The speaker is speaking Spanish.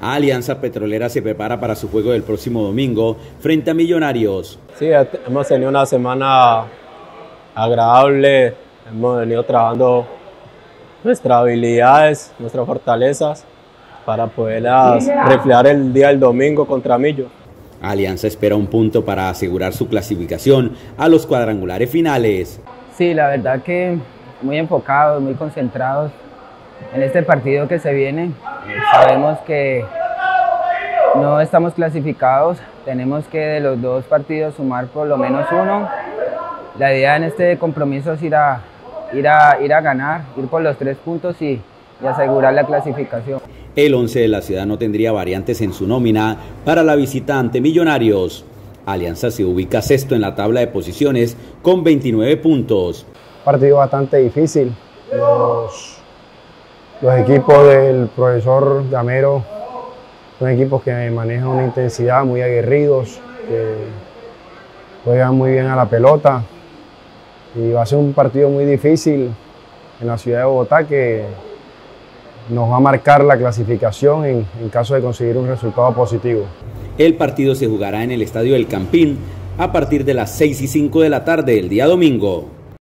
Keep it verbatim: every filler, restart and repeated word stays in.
Alianza Petrolera se prepara para su juego del próximo domingo frente a Millonarios. Sí, hemos tenido una semana agradable, hemos venido trabajando nuestras habilidades, nuestras fortalezas para poderlas reflejar el día del domingo contra Millo. Alianza espera un punto para asegurar su clasificación a los cuadrangulares finales. Sí, la verdad que muy enfocados, muy concentrados en este partido que se viene. Sabemos que no estamos clasificados, tenemos que de los dos partidos sumar por lo menos uno. La idea en este compromiso es ir a, ir a, ir a ganar, ir por los tres puntos y, y asegurar la clasificación. El once de la ciudad no tendría variantes en su nómina para la visita ante Millonarios. Alianza se ubica sexto en la tabla de posiciones con veintinueve puntos. Partido bastante difícil. Los, los equipos del profesor Gamero son equipos que manejan una intensidad, muy aguerridos, que juegan muy bien a la pelota. Y va a ser un partido muy difícil en la ciudad de Bogotá que nos va a marcar la clasificación en, en caso de conseguir un resultado positivo. El partido se jugará en el Estadio del Campín a partir de las seis y cinco de la tarde el día domingo.